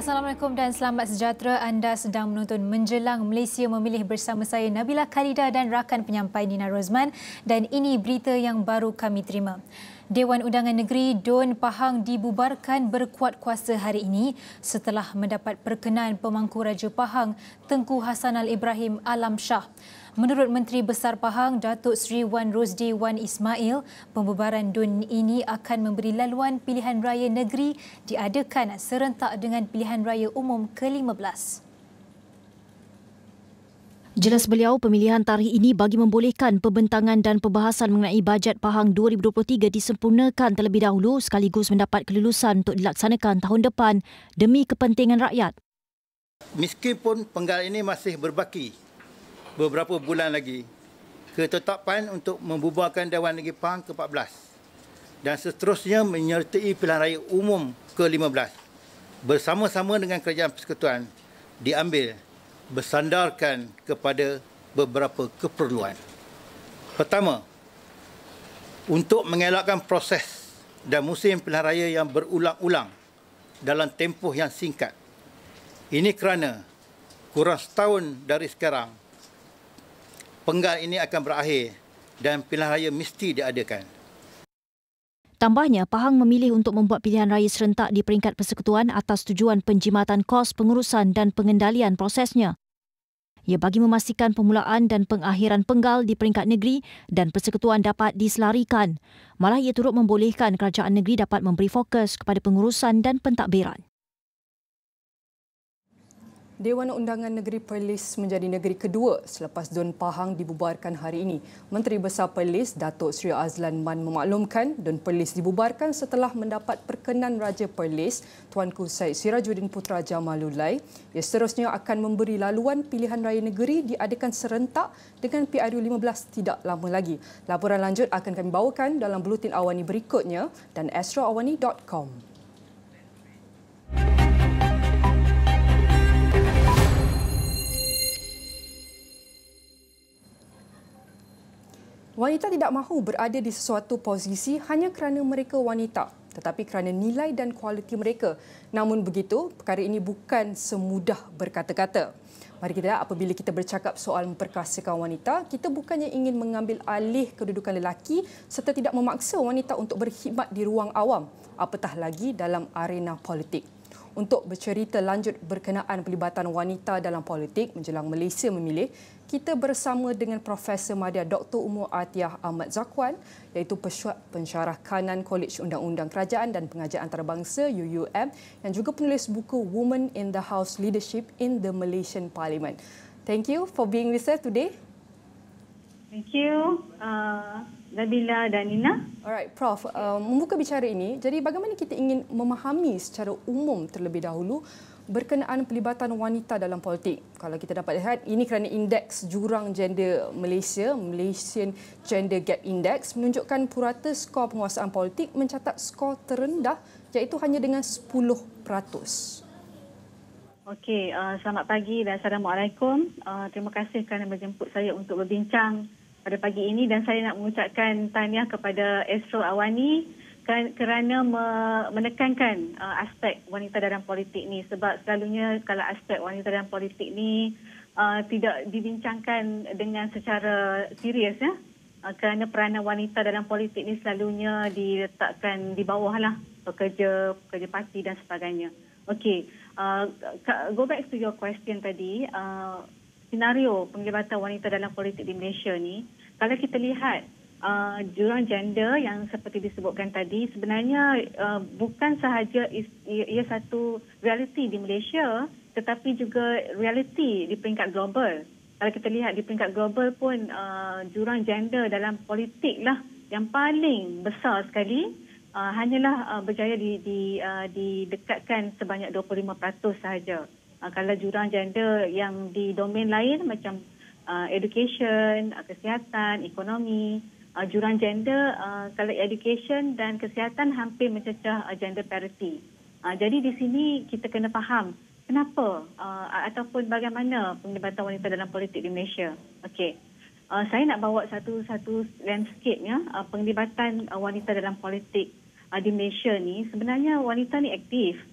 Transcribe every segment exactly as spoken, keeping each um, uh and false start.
Assalamualaikum dan selamat sejahtera. Anda sedang menonton Menjelang Malaysia Memilih bersama saya Nabila Khalida dan rakan penyampai Nina Rozman, dan ini berita yang baru kami terima. Dewan Undangan Negeri Dun Pahang dibubarkan berkuat kuasa hari ini setelah mendapat perkenan Pemangku Raja Pahang Tengku Hassanal Ibrahim Alam Shah. Menurut Menteri Besar Pahang, Datuk Seri Wan Rosdi Wan Ismail, pembubaran Dun ini akan memberi laluan pilihan raya negeri diadakan serentak dengan pilihan raya umum ke lima belas. Jelas beliau, pemilihan tarikh ini bagi membolehkan pembentangan dan pembahasan mengenai bajet Pahang dua ribu dua puluh tiga disempurnakan terlebih dahulu sekaligus mendapat kelulusan untuk dilaksanakan tahun depan demi kepentingan rakyat. Meskipun penggal ini masih berbaki beberapa bulan lagi, ketetapan untuk membubarkan Dewan Negeri Pahang ke empat belas dan seterusnya menyertai pilihan raya umum ke lima belas bersama-sama dengan Kerajaan Persekutuan diambil bersandarkan kepada beberapa keperluan. Pertama, untuk mengelakkan proses dan musim pilihan raya yang berulang-ulang dalam tempoh yang singkat. Ini kerana kurang setahun dari sekarang, penggal ini akan berakhir dan pilihan raya mesti diadakan. Tambahnya, Pahang memilih untuk membuat pilihan raya serentak di peringkat persekutuan atas tujuan penjimatan kos pengurusan dan pengendalian prosesnya. Ia bagi memastikan permulaan dan pengakhiran penggal di peringkat negeri dan persekutuan dapat diselarikan. Malah ia turut membolehkan kerajaan negeri dapat memberi fokus kepada pengurusan dan pentadbiran. Dewan Undangan Negeri Perlis menjadi negeri kedua selepas Dun Pahang dibubarkan hari ini. Menteri Besar Perlis, Datuk Seri Azlan Man memaklumkan Dun Perlis dibubarkan setelah mendapat perkenan Raja Perlis, Tuanku Syed Sirajuddin Putra Jamalulai. Ia seterusnya akan memberi laluan pilihan raya negeri diadakan serentak dengan P R U lima belas tidak lama lagi. Laporan lanjut akan kami bawakan dalam Buletin Awani berikutnya dan astro awani dot com. Wanita tidak mahu berada di sesuatu posisi hanya kerana mereka wanita, tetapi kerana nilai dan kualiti mereka. Namun begitu, perkara ini bukan semudah berkata-kata. Mari kita, apabila kita bercakap soal memperkasakan wanita, kita bukannya ingin mengambil alih kedudukan lelaki serta tidak memaksa wanita untuk berkhidmat di ruang awam, apatah lagi dalam arena politik. Untuk bercerita lanjut berkenaan pelibatan wanita dalam politik menjelang Malaysia Memilih, kita bersama dengan Profesor Madya Doktor Umur Atiyah Ahmad Zakwan, iaitu pensyarah kanan Kolej Undang-Undang Kerajaan dan Pengajian Antarabangsa U U M yang juga penulis buku Women in the House Leadership in the Malaysian Parliament. Thank you for being with us today. Thank you, uh, Nabila dan Nina. Alright, Prof. Uh, membuka bicara ini, jadi bagaimana kita ingin memahami secara umum terlebih dahulu berkenaan pelibatan wanita dalam politik? Kalau kita dapat lihat, ini kerana indeks jurang gender Malaysia, Malaysian Gender Gap Index, menunjukkan purata skor penguasaan politik mencatat skor terendah iaitu hanya dengan sepuluh peratus. Okey, uh, selamat pagi dan Assalamualaikum. Uh, terima kasih kerana menjemput saya untuk berbincang pada pagi ini dan saya nak mengucapkan tahniah kepada Astro Awani kerana menekankan uh, aspek wanita dalam politik ni, sebab selalunya kalau aspek wanita dalam politik ni uh, tidak dibincangkan dengan secara serius, ya. Uh, kerana peranan wanita dalam politik ni selalunya diletakkan di bawah lah, pekerja, pekerja parti dan sebagainya. Okey, uh, go back to your question tadi, uh, senario penglibatan wanita dalam politik di Malaysia ni, kalau kita lihat uh, jurang gender yang seperti disebutkan tadi, sebenarnya uh, bukan sahaja is, ia satu realiti di Malaysia, tetapi juga realiti di peringkat global. Kalau kita lihat di peringkat global pun, uh, jurang gender dalam politik lah yang paling besar sekali, uh, hanyalah uh, berjaya di, di, uh, didekatkan sebanyak dua puluh lima peratus sahaja. Uh, kalau jurang gender yang di domain lain macam uh, education, uh, kesihatan, ekonomi, uh, jurang gender, uh, kalau education dan kesihatan hampir mencecah uh, gender parity. Uh, jadi di sini kita kena faham kenapa uh, ataupun bagaimana penglibatan wanita dalam politik di Malaysia. Okey. Uh, saya nak bawa satu-satu landscape-nya, uh, penglibatan uh, wanita dalam politik uh, di Malaysia ni. Sebenarnya wanita ni aktif.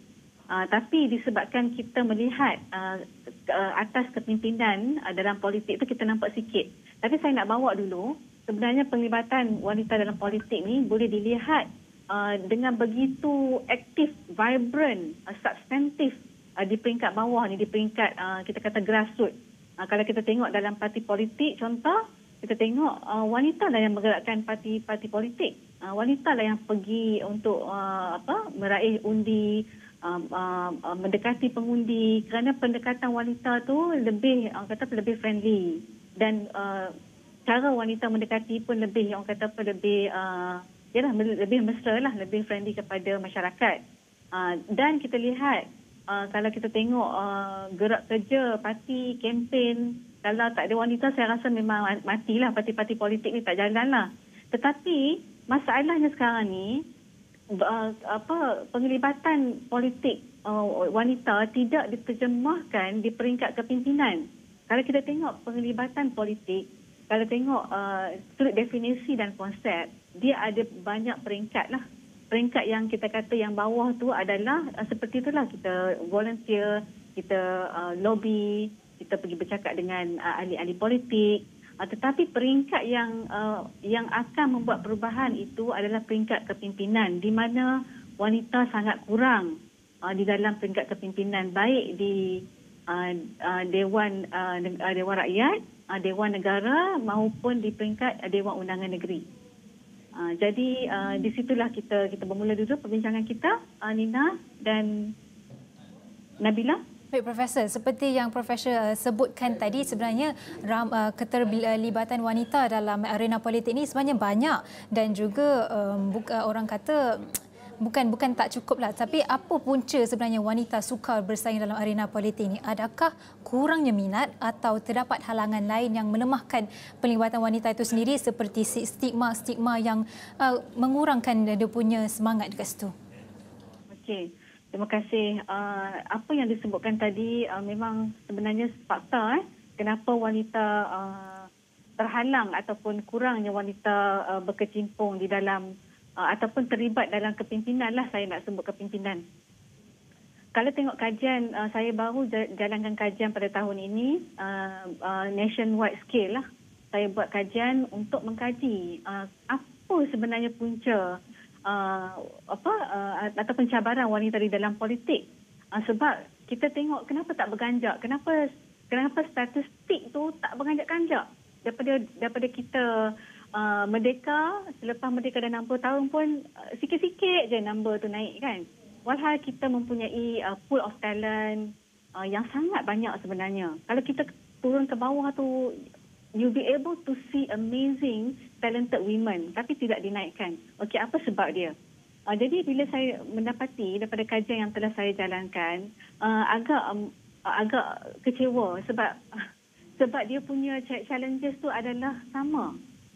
Uh, tapi disebabkan kita melihat uh, uh, atas kepimpinan uh, dalam politik itu kita nampak sikit. Tapi saya nak bawa dulu, sebenarnya penglibatan wanita dalam politik ni boleh dilihat uh, dengan begitu aktif, vibrant, uh, substantif uh, di peringkat bawah ni, di peringkat uh, kita kata grassroots. Uh, kalau kita tengok dalam parti politik, contoh, kita tengok uh, wanita lah yang menggerakkan parti-parti politik. Uh, wanita lah yang pergi untuk uh, apa meraih undi, Uh, uh, uh, mendekati pengundi, kerana pendekatan wanita tu lebih orang kata lebih friendly, dan uh, cara wanita mendekati pun lebih orang kata apa lebih uh, yalah lebih mesra lah, lebih friendly kepada masyarakat. Uh, dan kita lihat uh, kalau kita tengok uh, gerak kerja parti, kempen, kalau tak ada wanita saya rasa memang matilah parti-parti politik ni, tak jalan lah. Tetapi masalahnya sekarang ni Uh, apa penglibatan politik uh, wanita tidak diterjemahkan di peringkat kepimpinan. Kalau kita tengok penglibatan politik, kalau tengok uh, sudut definisi dan konsep, dia ada banyak peringkat lah. Peringkat yang kita kata yang bawah tu adalah uh, seperti itulah, kita volunteer, kita uh, lobby, kita pergi bercakap dengan uh, ahli-ahli politik. Uh, tetapi peringkat yang uh, yang akan membuat perubahan itu adalah peringkat kepimpinan, di mana wanita sangat kurang uh, di dalam peringkat kepimpinan, baik di uh, uh, Dewan uh, Dewan Rakyat, uh, Dewan Negara maupun di peringkat uh, Dewan Undangan Negeri. Uh, jadi uh, di situlah kita kita bermula dulu perbincangan kita, uh, Nina dan Nabila. Baik, Profesor. Seperti yang Profesor uh, sebutkan tadi, sebenarnya ram, uh, keterlibatan wanita dalam arena politik ini sebenarnya banyak, dan juga um, buka, orang kata bukan bukan tak cukup lah. Tapi apa punca sebenarnya wanita sukar bersaing dalam arena politik ini? Adakah kurangnya minat atau terdapat halangan lain yang melemahkan penglibatan wanita itu sendiri, seperti stigma-stigma yang uh, mengurangkan dia punya semangat dekat situ? Okey. Terima kasih. Uh, apa yang disebutkan tadi uh, memang sebenarnya fakta eh, kenapa wanita uh, terhalang ataupun kurangnya wanita uh, berkecimpung di dalam uh, ataupun terlibat dalam kepimpinan lah, saya nak sebut kepimpinan. Kalau tengok kajian, uh, saya baru jalankan kajian pada tahun ini, uh, uh, nationwide scale lah. Saya buat kajian untuk mengkaji uh, apa sebenarnya punca Uh, apa uh, atau pencabaran wanita di dalam politik. Uh, sebab kita tengok kenapa tak berganjak, kenapa kenapa statistik tu tak berganjak-ganjak daripada daripada kita uh, merdeka, selepas merdeka dah enam puluh tahun pun uh, sikit-sikit je number tu naik kan. Walhal kita mempunyai uh, pool of talent uh, yang sangat banyak sebenarnya. Kalau kita turun ke bawah tu, you'll be able to see amazing talented women, tapi tidak dinaikkan. Okey, apa sebab dia? Uh, jadi bila saya mendapati daripada kajian yang telah saya jalankan, uh, agak um, agak kecewa sebab uh, sebab dia punya challenges tu adalah sama.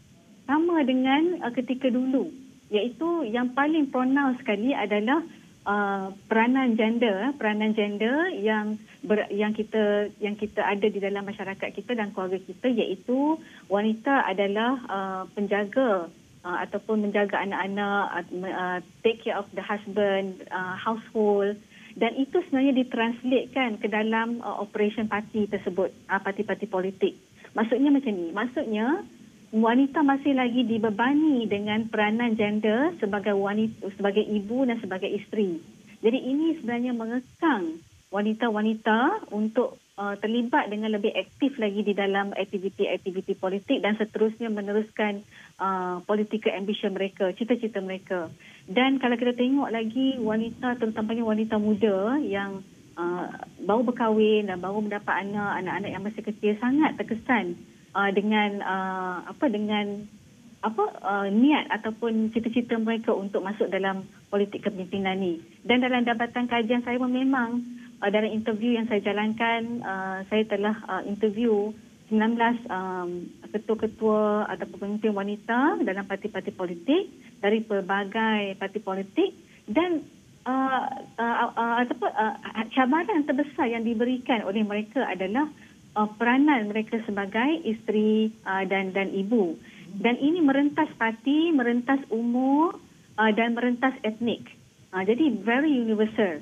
Sama dengan uh, ketika dulu, iaitu yang paling pronounce sekali adalah uh, peranan gender, peranan gender yang ber, yang kita yang kita ada di dalam masyarakat kita dan keluarga kita, iaitu wanita adalah uh, penjaga uh, ataupun menjaga anak-anak, uh, take care of the husband, uh, household, dan itu sebenarnya ditranslatekan ke dalam uh, operation parti tersebut, uh, parti-parti politik. Maksudnya macam ni, maksudnya wanita masih lagi dibebani dengan peranan gender sebagai wanita, sebagai ibu dan sebagai isteri. Jadi ini sebenarnya mengekang wanita-wanita untuk uh, terlibat dengan lebih aktif lagi di dalam aktiviti-aktiviti politik dan seterusnya meneruskan uh, political ambition mereka, cita-cita mereka. Dan kalau kita tengok lagi wanita, terutamanya wanita muda yang uh, baru berkahwin dan baru mendapat anak, anak-anak yang masih kecil, sangat terkesan uh, dengan uh, apa dengan apa uh, niat ataupun cita-cita mereka untuk masuk dalam politik kepimpinan ni. Dan dalam dapatan kajian saya memang Uh, dalam interview yang saya jalankan, uh, saya telah uh, interview sembilan belas um, ketua-ketua atau pemimpin wanita dalam parti-parti politik dari pelbagai parti politik, dan uh, uh, uh, uh, uh, cabaran terbesar yang diberikan oleh mereka adalah uh, peranan mereka sebagai isteri uh, dan dan ibu. Dan ini merentas parti, merentas umur uh, dan merentas etnik. Uh, jadi very universal.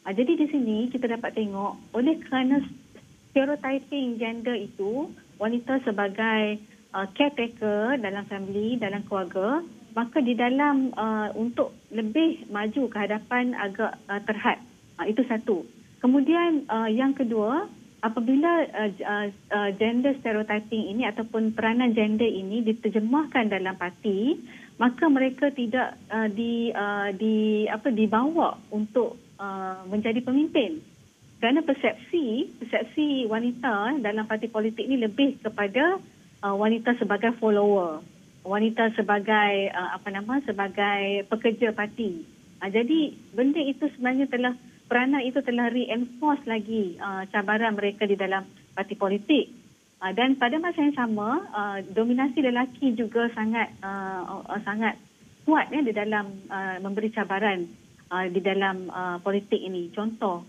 Uh, jadi di sini kita dapat tengok oleh kerana stereotyping gender itu, wanita sebagai uh, caretaker dalam family, dalam keluarga, maka di dalam uh, untuk lebih maju ke hadapan agak uh, terhad. Uh, itu satu. Kemudian uh, yang kedua, apabila uh, uh, gender stereotyping ini ataupun peranan gender ini diterjemahkan dalam parti, maka mereka tidak uh, di uh, di apa dibawa untuk uh, menjadi pemimpin. Kerana persepsi persepsi wanita dalam parti politik ini lebih kepada uh, wanita sebagai follower, wanita sebagai uh, apa nama sebagai pekerja parti. Uh, jadi benda itu sebenarnya telah peranan itu telah reinforce lagi uh, cabaran mereka di dalam parti politik. Uh, dan pada masa yang sama, uh, dominasi lelaki juga sangat uh, uh, sangat kuat ya di dalam uh, memberi cabaran uh, di dalam uh, politik ini. Contoh,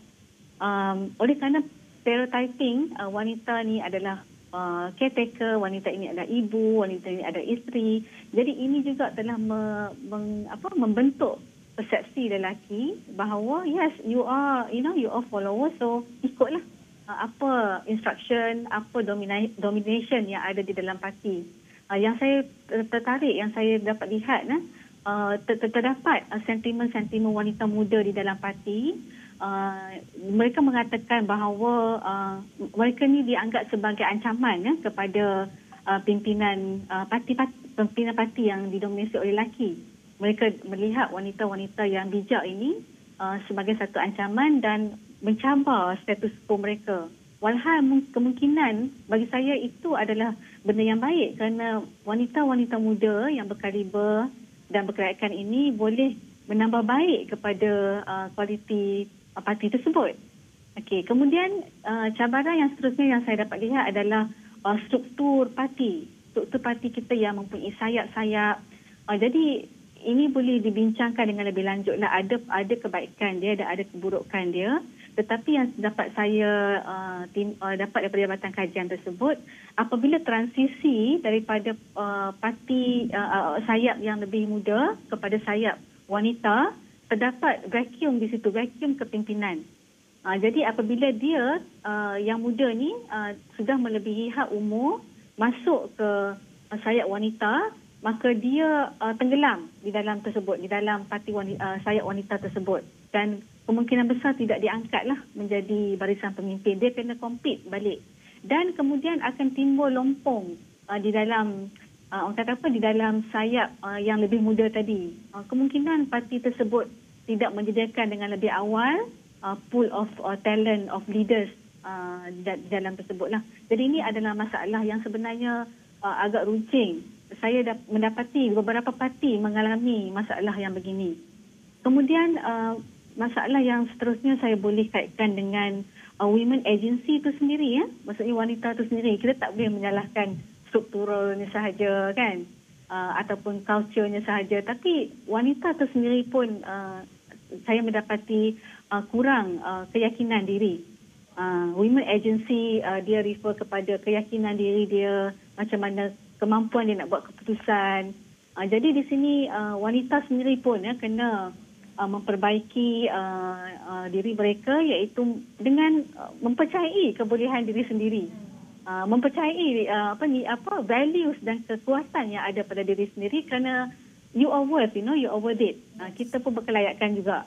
um, oleh kerana stereotyping, uh, wanita ni adalah uh, caretaker, wanita ini adalah ibu, wanita ini adalah isteri. Jadi ini juga telah me, meng, apa, membentuk persepsi lelaki bahawa yes, you are, you know, you are follower, so ikutlah uh, apa instruction, apa domina- domination yang ada di dalam parti. Uh, yang saya tertarik, yang saya dapat lihat, uh, ter- ter- terdapat uh, sentimen-sentimen wanita muda di dalam parti. Uh, mereka mengatakan bahawa uh, mereka ni dianggap sebagai ancaman ya, kepada uh, pimpinan uh, parti, parti, pimpinan parti yang didominasi oleh lelaki. Mereka melihat wanita-wanita yang bijak ini uh, sebagai satu ancaman dan mencabar status quo mereka. Walhal kemungkinan bagi saya itu adalah benda yang baik kerana wanita-wanita muda yang berkaliber dan berkelayakan ini boleh menambah baik kepada uh, kualiti uh, parti tersebut. Okey, kemudian uh, cabaran yang seterusnya yang saya dapat lihat adalah uh, struktur parti. Struktur parti kita yang mempunyai sayap-sayap. Uh, jadi ini boleh dibincangkan dengan lebih lanjut lah. Ada ada kebaikan dia dan ada keburukan dia. Tetapi yang dapat saya uh, tim, uh, dapat daripada Jabatan Kajian tersebut, apabila transisi daripada uh, parti uh, uh, sayap yang lebih muda kepada sayap wanita, terdapat vacuum di situ, vacuum kepimpinan. Uh, jadi apabila dia uh, yang muda ni uh, sudah melebihi had umur, masuk ke uh, sayap wanita, maka dia uh, tenggelam di dalam tersebut, di dalam parti wanita, uh, sayap wanita tersebut. Dan kemungkinan besar tidak diangkatlah menjadi barisan pemimpin. Dia kena compete balik. Dan kemudian akan timbul lompong uh, di dalam, uh, orang kata apa, di dalam sayap uh, yang lebih muda tadi. Uh, kemungkinan parti tersebut tidak menyediakan dengan lebih awal uh, pool of uh, talent of leaders uh, di dalam tersebutlah. Jadi ini adalah masalah yang sebenarnya uh, agak runcing. Saya dah mendapati beberapa parti mengalami masalah yang begini. Kemudian uh, masalah yang seterusnya saya boleh kaitkan dengan uh, women agency itu sendiri ya. Maksudnya wanita itu sendiri. Kita tak boleh menyalahkan strukturalnya sahaja kan. Uh, ataupun culture-nya sahaja. Tapi wanita itu sendiri pun uh, saya mendapati uh, kurang uh, keyakinan diri. Uh, women agency uh, dia refer kepada keyakinan diri dia, macam mana kemampuan dia nak buat keputusan. Uh, jadi di sini uh, wanita sendiri pun ya kena uh, memperbaiki uh, uh, diri mereka, iaitu dengan uh, mempercayai kebolehan diri sendiri. Uh, mempercayai uh, apa ni apa values dan kekuatan yang ada pada diri sendiri, kerana you are worth, you know, you are worth it. Uh, kita pun berkelayakan juga.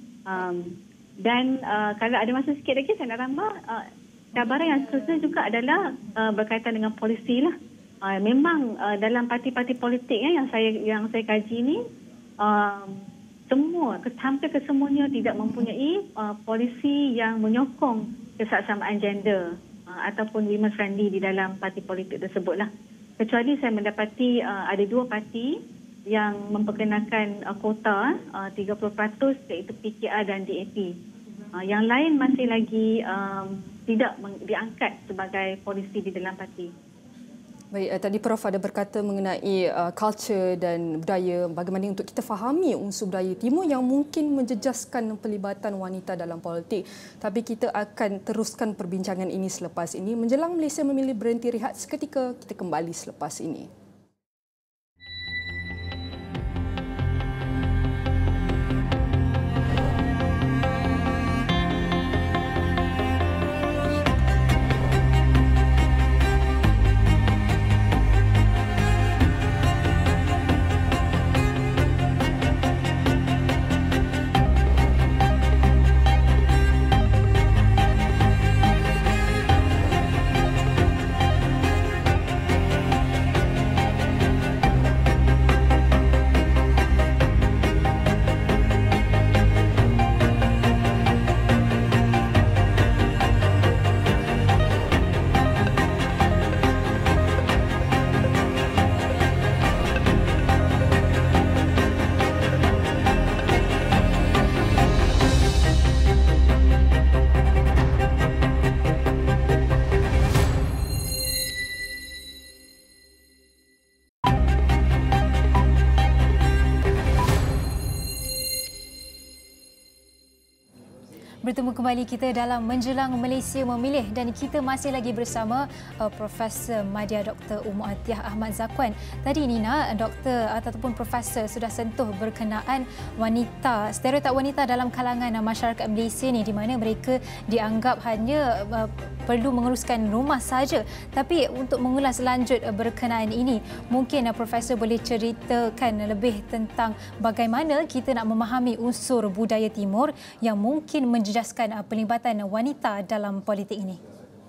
Um, dan uh, kalau ada masa sikit lagi saya nak tambah, uh, cabaran yang seterusnya juga adalah uh, berkaitan dengan polisi lah. Uh, memang uh, dalam parti-parti politik eh, yang saya yang saya kaji ni, uh, semua hampir kesemuanya tidak mempunyai uh, polisi yang menyokong kesaksamaan gender uh, ataupun women friendly di dalam parti politik tersebutlah. Kecuali saya mendapati uh, ada dua parti yang memperkenalkan uh, kuota uh, tiga puluh peratus, iaitu P K R dan D A P. Uh, yang lain masih lagi um, tidak diangkat sebagai polisi di dalam parti. Baik, uh, tadi Prof ada berkata mengenai uh, culture dan budaya, bagaimana untuk kita fahami unsur budaya Timur yang mungkin menjejaskan pelibatan wanita dalam politik. Tapi kita akan teruskan perbincangan ini selepas ini. Menjelang Malaysia memilih berhenti rehat seketika, kita kembali selepas ini. bertemu kembali kita dalam Menjelang Malaysia Memilih dan kita masih lagi bersama uh, Profesor Madya Doktor Ummu Atiyah Ahmad Zakwan. Tadi Nina, doktor ataupun profesor sudah sentuh berkenaan wanita, stereotip wanita dalam kalangan uh, masyarakat Malaysia ni, di mana mereka dianggap hanya uh, perlu menguruskan rumah saja. Tapi untuk mengulas lanjut uh, berkenaan ini, mungkin uh, profesor boleh ceritakan lebih tentang bagaimana kita nak memahami unsur budaya timur yang mungkin menjejaskan uh, pelibatan wanita dalam politik ini.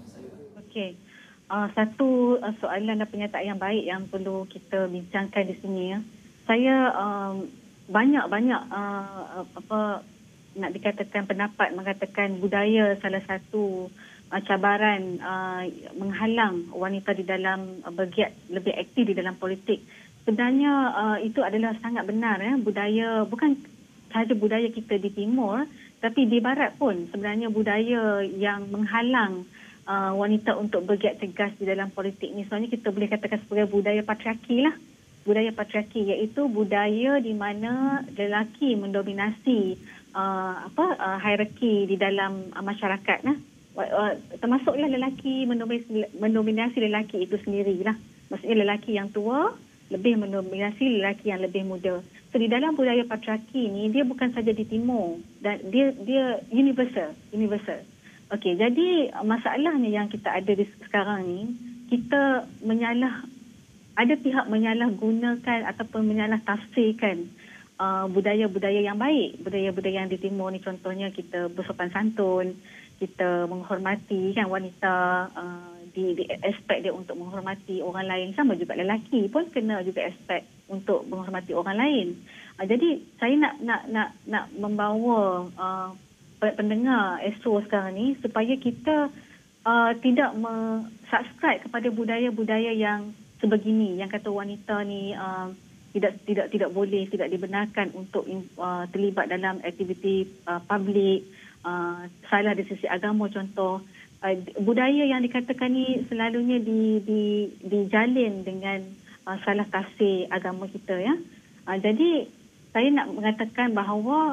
Okey. Uh, satu uh, soalan dan pernyataan yang baik yang perlu kita bincangkan di sini. Ya. Saya um, banyak-banyak uh, apa nak dikatakan pendapat mengatakan budaya salah satu uh, cabaran uh, menghalang wanita di dalam uh, bergiat lebih aktif di dalam politik. Sebenarnya uh, itu adalah sangat benar. Ya. Budaya bukan sahaja budaya kita di timur, tapi di barat pun sebenarnya budaya yang menghalang uh, wanita untuk bergiat tegas di dalam politik ni. Sebenarnya kita boleh katakan sebagai budaya patriarki lah. Budaya patriarki iaitu budaya di mana lelaki mendominasi uh, apa uh, hierarki di dalam uh, masyarakat lah. Uh, termasuklah lelaki mendominasi, mendominasi lelaki itu sendirilah. Maksudnya lelaki yang tua lebih mendominasi lelaki yang lebih muda. So di dalam budaya patriarki ni dia bukan saja di timur dan dia dia universal, universal. Okey, jadi masalahnya yang kita ada di sekarang ni, kita menyalah ada pihak menyalahgunakan ataupun menyalah tafsirkan uh, budaya-budaya yang baik, budaya-budaya yang di timur ni, contohnya kita bersopan santun, kita menghormati kan wanita, uh, di, di aspek dia untuk menghormati orang lain. Sama juga lelaki pun kena juga aspek untuk menghormati orang lain. Uh, jadi saya nak nak nak nak membawa uh, pendengar Astro sekarang ni supaya kita uh, tidak subscribe kepada budaya-budaya yang sebegini, yang kata wanita ni uh, tidak tidak tidak boleh, tidak dibenarkan untuk uh, terlibat dalam aktiviti uh, publik, uh, salah dari sisi agama contoh. Uh, budaya yang dikatakan ni selalunya di, di, dijalin dengan uh, salah tafsir agama kita. Ya. Uh, jadi saya nak mengatakan bahawa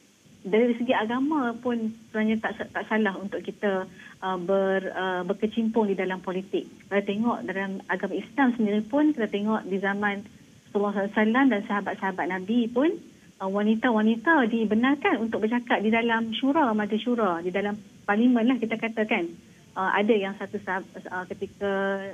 dari segi agama pun sebenarnya tak, tak salah untuk kita uh, ber, uh, berkecimpung di dalam politik. Kita tengok dalam agama Islam sendiri pun, kita tengok di zaman Rasulullah sallallahu alaihi wasallam dan sahabat-sahabat Nabi pun, uh, wanita-wanita dibenarkan untuk bercakap di dalam syura, majlis syura, di dalam parlimen lah kita katakan. Uh, ada yang satu sahabat, uh, ketika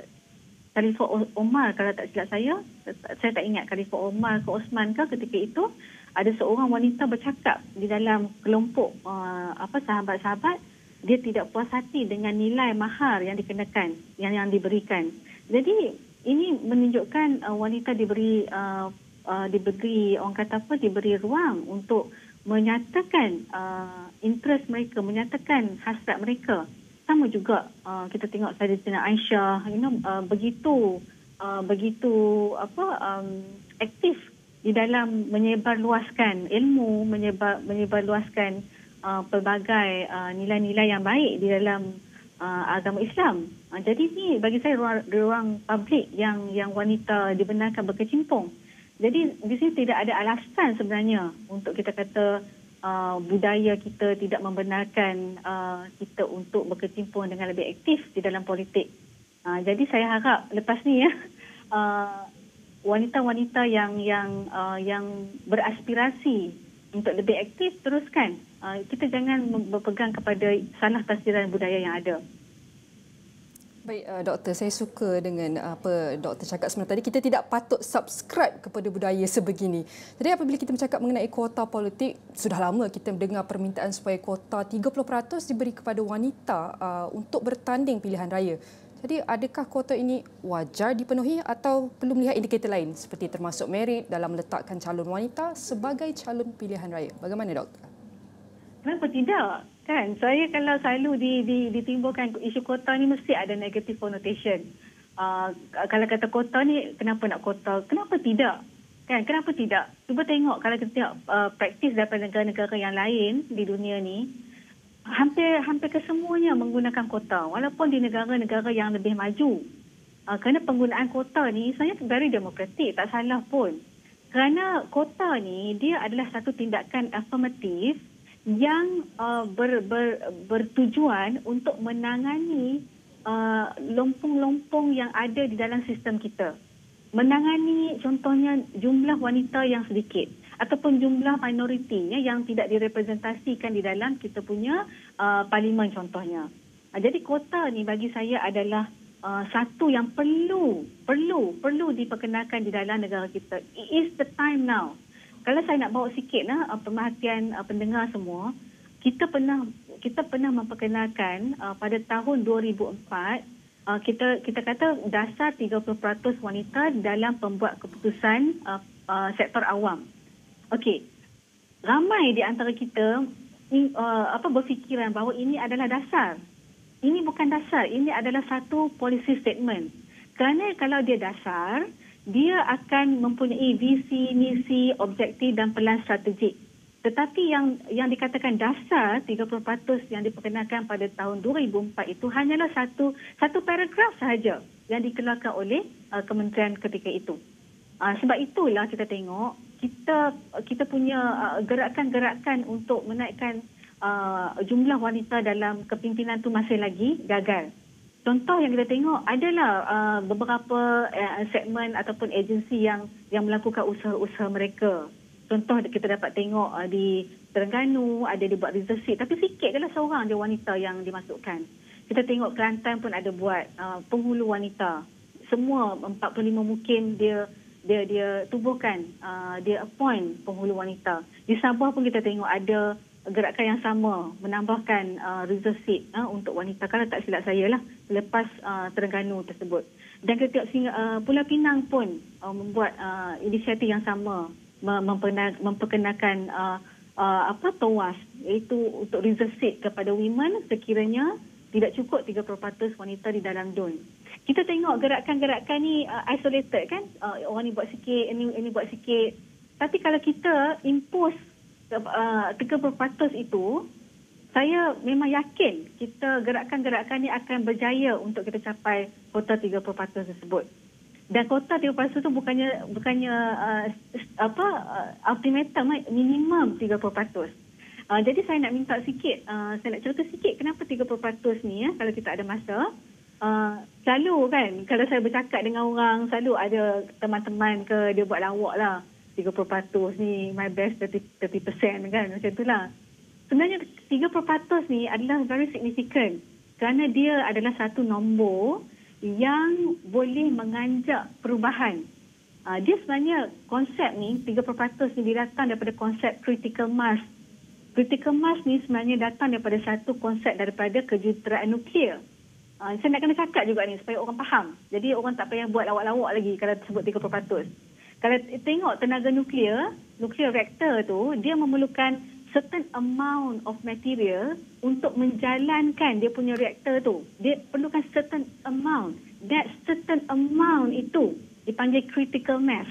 Khalifah Umar, kalau tak silap saya, saya tak ingat Khalifah Umar ke Osman ke, ketika itu ada seorang wanita bercakap di dalam kelompok uh, apa sahabat-sahabat, dia tidak puas hati dengan nilai mahar yang dikenakan, yang yang diberikan. Jadi ini menunjukkan uh, wanita diberi uh, uh, diberi orang kata apa diberi ruang untuk menyatakan uh, interest mereka, menyatakan hasrat mereka. Sama juga uh, kita tengok Sayyidatina Aisyah, you know, uh, begitu uh, begitu apa um, aktif di dalam menyebarluaskan ilmu, menyebar menyebarluaskan uh, pelbagai uh, nilai-nilai yang baik di dalam uh, agama Islam. Uh, jadi ni bagi saya ruang, ruang publik yang yang wanita dibenarkan berkecimpung. Jadi di sini tidak ada alasan sebenarnya untuk kita kata uh, budaya kita tidak membenarkan uh, kita untuk berkecimpung dengan lebih aktif di dalam politik. Uh, jadi saya harap lepas ni ya uh, wanita-wanita yang yang uh, yang beraspirasi untuk lebih aktif teruskan. Uh, kita jangan berpegang kepada salah tafsiran budaya yang ada. Baik, uh, doktor, saya suka dengan apa doktor cakap sebenarnya tadi. Kita tidak patut subscribe kepada budaya sebegini. Jadi apabila kita bercakap mengenai kuota politik, sudah lama kita mendengar permintaan supaya kuota tiga puluh peratus diberi kepada wanita uh, untuk bertanding pilihan raya. Jadi adakah kuota ini wajar dipenuhi atau perlu melihat indikator lain seperti termasuk merit dalam meletakkan calon wanita sebagai calon pilihan raya? Bagaimana doktor? Kenapa tidak? Kan, saya kalau selalu di, di, ditimbulkan isu kota ni mesti ada negative connotation. Uh, kalau kata kota ni, kenapa nak kota? Kenapa tidak? Kan, kenapa tidak? Cuba tengok kalau kita tengok uh, praktis daripada negara-negara yang lain di dunia ni, hampir hampir kesemuanya menggunakan kota. Walaupun di negara-negara yang lebih maju. Uh, kerana penggunaan kota ni sebenarnya very demokratik, tak salah pun. Kerana kota ni dia adalah satu tindakan afirmatif yang uh, ber, ber, bertujuan untuk menangani uh, lompong-lompong yang ada di dalam sistem kita. Menangani contohnya jumlah wanita yang sedikit ataupun jumlah minoriti ya, yang tidak direpresentasikan di dalam kita punya uh, parlimen contohnya. Uh, jadi kota ni bagi saya adalah uh, satu yang perlu perlu perlu diperkenalkan di dalam negara kita. It is the time now. Kalau saya nak bawa sikit lah uh, pemerhatian uh, pendengar semua, kita pernah kita pernah memperkenalkan uh, pada tahun dua ribu empat. Uh, kita kita kata dasar tiga puluh peratus wanita dalam pembuat keputusan uh, uh, sektor awam. Okey. Ramai di antara kita uh, apa berfikiran bahawa ini adalah dasar. Ini bukan dasar, ini adalah satu policy statement. Kerana kalau dia dasar, dia akan mempunyai visi, misi, objektif dan pelan strategik. Tetapi yang yang dikatakan dasar tiga puluh peratus yang diperkenalkan pada tahun dua ribu empat itu hanyalah satu satu paragraf sahaja yang dikeluarkan oleh uh, kementerian ketika itu. Uh, sebab itulah kita tengok kita kita punya uh, gerakan-gerakan untuk menaikkan uh, jumlah wanita dalam kepimpinan tu masih lagi gagal. Contoh yang kita tengok adalah uh, beberapa uh, segmen ataupun agensi yang yang melakukan usaha-usaha mereka. Contoh kita dapat tengok uh, di Terengganu ada dibuat reserve seat, tapi sikit adalah seorang je wanita yang dimasukkan. Kita tengok Kelantan pun ada buat uh, penghulu wanita. Semua empat puluh lima mungkin dia dia dia tubuhkan, uh, dia appoint penghulu wanita. Di Sabah pun kita tengok ada gerakan yang sama menambahkan uh, reserve seat uh, untuk wanita. Kalau tak silap saya lah selepas uh, Terengganu tersebut. Dan kita tengok uh, Pulau Pinang pun uh, membuat uh, inisiatif yang sama. Memperkenalkan uh, uh, apa TOAS, iaitu untuk reserve seat kepada women sekiranya tidak cukup tiga puluh peratus wanita di dalam D U N. Kita tengok gerakan-gerakan ni uh, isolated kan, uh, orang ni buat sikit, ini ini buat sikit. Tapi kalau kita impose uh, tiga puluh peratus itu, saya memang yakin kita gerakan-gerakan ni akan berjaya untuk kita capai kota tiga puluh peratus tersebut. Dan kota tiga puluh peratus itu bukannya bukannya uh, apa uh, ultimatum, minimum tiga puluh peratus. Uh, jadi saya nak minta sikit, uh, saya nak cerita sikit kenapa tiga puluh peratus ni ya, kalau kita ada masa. Uh, selalu kan, kalau saya bercakap dengan orang, selalu ada teman-teman ke dia buat lawak lah. tiga puluh peratus ni, my best tiga puluh peratus kan, macam itulah. Sebenarnya tiga puluh peratus ni adalah very significant kerana dia adalah satu nombor yang boleh menganjak perubahan. Uh, dia sebenarnya konsep ni, tiga puluh peratus ni dia datang daripada konsep critical mass. Critical mass ni sebenarnya datang daripada satu konsep daripada kejuruteraan nuklear. Uh, saya nak kena cakap juga ni supaya orang faham. Jadi orang tak payah buat lawak-lawak lagi kalau sebut tiga puluh peratus. Kalau tengok tenaga nuklear, nuklear reactor tu, dia memerlukan certain amount of material untuk menjalankan dia punya reaktor tu. Dia perlukan certain amount. That certain amount itu dipanggil critical mass.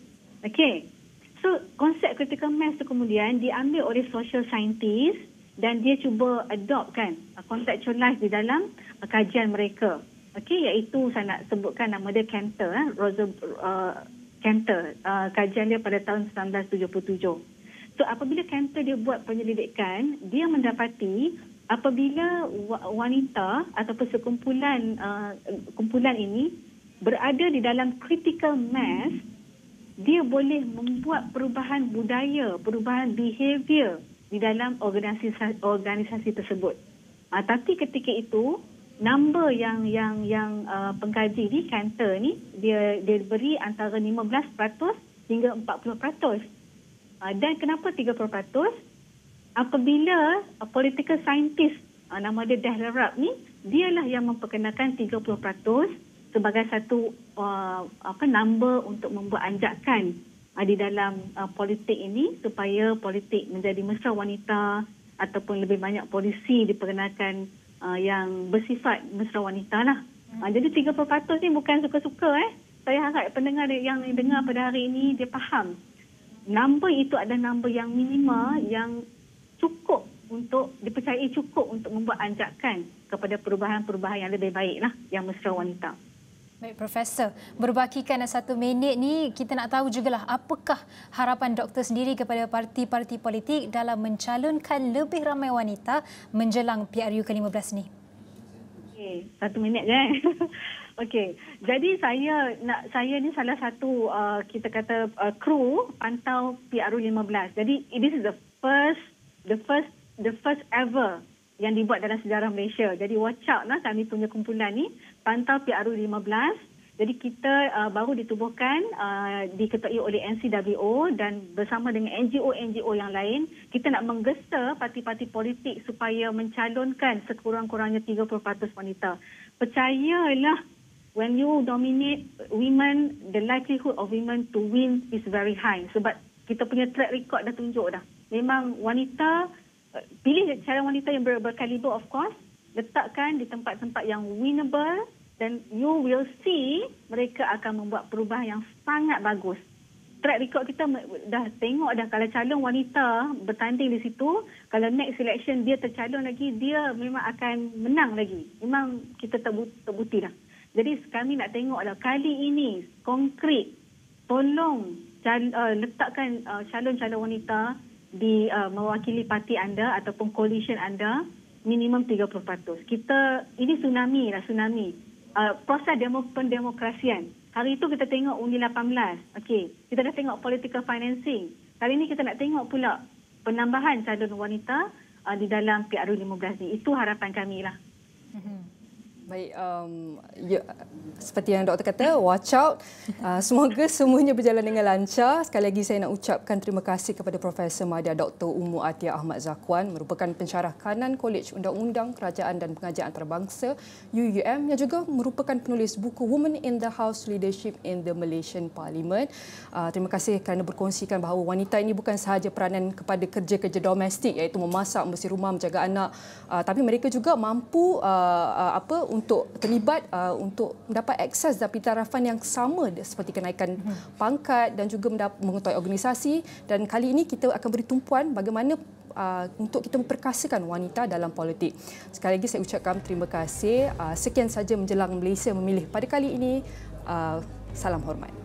Okay. So, konsep critical mass tu kemudian diambil oleh social scientist dan dia cuba adopt kan, contextualize di dalam uh, kajian mereka. Okay, iaitu saya nak sebutkan nama dia Cantor, eh? Rosa uh, Cantor. Uh, kajian dia pada tahun sembilan belas tujuh puluh tujuh. So apabila Cantor dia buat penyelidikan, dia mendapati apabila wanita ataupun sekumpulan uh, kumpulan ini berada di dalam critical mass, dia boleh membuat perubahan budaya, perubahan behavior di dalam organisasi organisasi tersebut. Uh, tapi ketika itu number yang yang yang uh, pengkaji ni Cantor ni dia dia beri antara lima belas peratus hingga empat puluh peratus. Uh, dan kenapa tiga puluh peratus? Apabila uh, political scientist uh, nama dia Dahlerab ni, dialah yang memperkenalkan tiga puluh peratus sebagai satu uh, apa number untuk membuat anjakan uh, di dalam uh, politik ini supaya politik menjadi mesra wanita ataupun lebih banyak polisi diperkenalkan uh, yang bersifat mesra wanita lah. Hmm. Uh, jadi tiga puluh peratus ni bukan suka-suka eh. Saya harap pendengar yang dengar pada hari ini dia faham. Number itu adalah number yang minima yang cukup untuk dipercayai cukup untuk membuat anjakan kepada perubahan-perubahan yang lebih baik lah yang mesra wanita. Baik, Profesor. Berbakikan satu minit ni, kita nak tahu jugalah apakah harapan doktor sendiri kepada parti-parti politik dalam mencalonkan lebih ramai wanita menjelang P R U ke lima belas ni? Okey, satu minit je. Okey, jadi saya nak saya ni salah satu uh, kita kata uh, kru pantau P R U lima belas. Jadi this is the first the first the first ever yang dibuat dalam sejarah Malaysia. Jadi watch out lah kami punya kumpulan ni, pantau P R U lima belas. Jadi kita uh, baru ditubuhkan, uh, diketuai oleh N C W O dan bersama dengan N G O-N G O yang lain, kita nak menggesa parti-parti politik supaya mencalonkan sekurang-kurangnya tiga puluh peratus wanita. Percayalah, when you dominate women, the likelihood of women to win is very high. Sebab kita punya track record dah tunjuk dah. Memang wanita, pilih calon wanita yang ber- berkaliber of course, letakkan di tempat-tempat yang winnable dan you will see mereka akan membuat perubahan yang sangat bagus. Track record kita dah tengok dah, kalau calon wanita bertanding di situ, kalau next election dia tercalon lagi, dia memang akan menang lagi. Memang kita terbukti dah. Jadi kami nak tengok dah kali ini konkret, tolong cal- uh, letakkan uh, calon-calon wanita di uh, mewakili parti anda ataupun coalition anda minimum tiga puluh peratus. Kita ini tsunami lah, tsunami. Uh, proses demo, pendemokrasian. Hari itu kita tengok Undi lapan belas. Okey, kita dah tengok political financing. Kali ini kita nak tengok pula penambahan calon wanita uh, di dalam P R U lima belas ni. Itu harapan kami lah. Baik, um, ya, seperti yang doktor kata, watch out. Uh, semoga semuanya berjalan dengan lancar. Sekali lagi saya nak ucapkan terima kasih kepada Profesor Madya Doktor Ummu Atiyah Ahmad Zakwan, merupakan pensyarah kanan Kolej Undang-Undang Kerajaan dan Pengajian Antarabangsa U U M, yang juga merupakan penulis buku Women in the House, Leadership in the Malaysian Parliament. Uh, terima kasih kerana berkongsikan bahawa wanita ini bukan sahaja peranan kepada kerja-kerja domestik, iaitu memasak, membersih rumah, menjaga anak, uh, tapi mereka juga mampu uh, uh, apa untuk terlibat uh, untuk mendapat akses dapat tarafan yang sama seperti kenaikan hmm. pangkat dan juga mendapat, mengetahui organisasi. Dan kali ini kita akan beri tumpuan bagaimana uh, untuk kita memperkasakan wanita dalam politik. Sekali lagi saya ucapkan terima kasih. Uh, sekian saja menjelang Malaysia memilih pada kali ini. Uh, salam hormat.